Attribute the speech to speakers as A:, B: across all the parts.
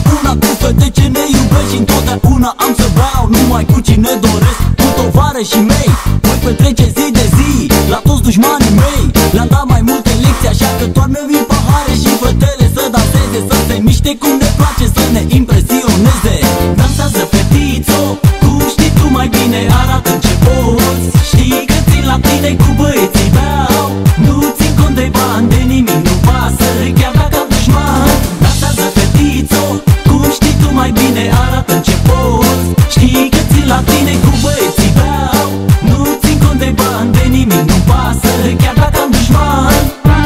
A: Întotdeauna cu fete ce ne iubesc și întotdeauna am să vreau numai cu cine doresc. Cu tovarășii mei voi petrece zi de zi, la toți dușmanii mei le-am dat mai multe lecții, așa că toarnă-mi pahare și fetele să danseze, să se miște cum ne place, să ne impresioneze. Dansează fetițo, tu știi tu mai bine, arată-mi ce poți. Știi că țin la tine cu băieții beau, nu țin cont de bani, de nimic nu pasă, chiar dacă am dușman. Dansează fetițo, cum știi tu mai bine, arată-mi ce poți. Știi că țin la tine cu băieții beau, nu țin cont de bani, de nimic nu pasă, chiar dacă am dușman.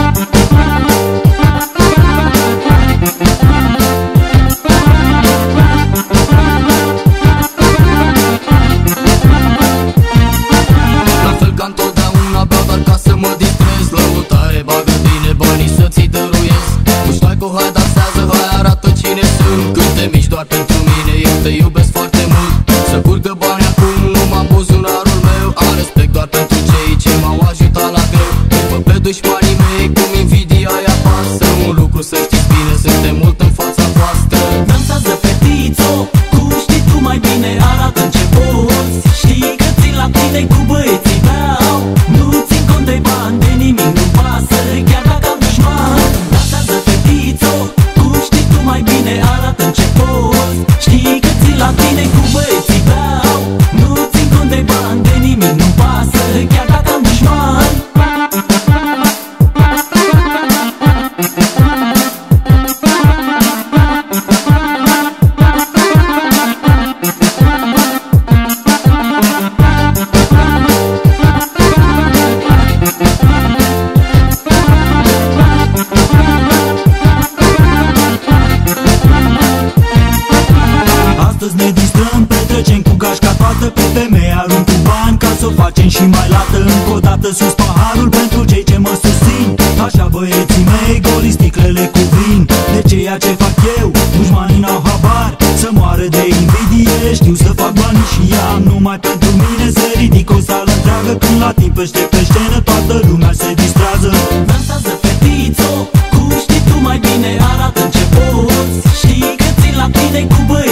B: La fel ca întotdeauna beau doar ca să mă distrez. Lăutare, bagă bine banii să ți dăruiesc. Nu stai cu hai, dansează, hai, arată cine sunt. Când te miști doar pentru mine, eu te iubesc foarte mult. Să curgă bani acum, numai buzunarul meu. Am respect doar pentru cei ce m-au ajutat la greu. După pe dușmanii mei, cum invidia îi apasă. Un lucru să știți bine, suntem mult în fața voastră.
A: Dansează fetițo, cum știi tu mai bine, arată-mi ce poți. Știi că țin la tine cu băieții beau, nu țin cont de bani, de nimic nu pasă, chiar dacă am dușman. Dansează fetițo, cum știi tu mai bine, arată-mi ce poți. Știi că țin la tine cu băieții beau, nu țin cont de bani, de nimic nu pasă, chiar dacă am dușman. Astăzi ne distrăm, petrecem cu gașca toată, pe femei arunc cu bani ca să o facem și mai lată. Încă o dată sus paharul pentru cei ce mă susțin. Așa băieții mei, goli sticlele cu vin. De ceea ce fac eu, dușmanii n-au habar. Să moară de invidie, știu să fac bani și am numai pentru mine. Să ridic o sală întreagă, când la timp ăște pe scenă toată lumea se distrează. Dansează fetițo, cum știi tu mai bine, arată-mi ce poți. Știi că țin la tine cu băieții